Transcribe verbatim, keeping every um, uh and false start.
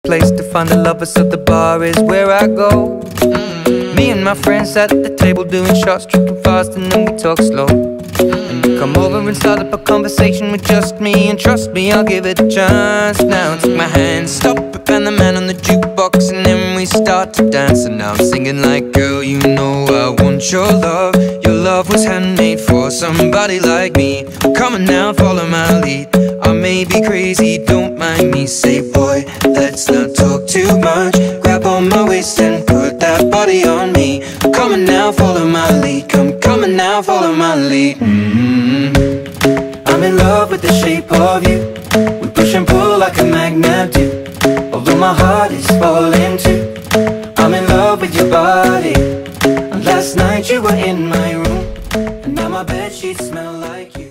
place to find a lover, so the bar is where I go. mm. Me and my friends at the table doing shots, drinking fast, and then we talk slow. And you come over and start up a conversation with just me, and trust me, I'll give it a chance. Now take my hand, stop it, and the man on the jukebox, and then we start to dance. And now I'm singing like, girl, you know I want your love. Your love was handmade for somebody like me. Come on now, follow my lead. I may be crazy, don't mind me. Say, boy, let's not talk too much. Grab on my waist and put that body on me. Come on now, follow my lead. Come, come on now, follow my lead. mm-hmm. I'm in love with the shape of you. We push and pull like a magnet do. Although my heart is falling too, I'm in love with your body. And last night you were in my room, and now my bedsheets smell like you.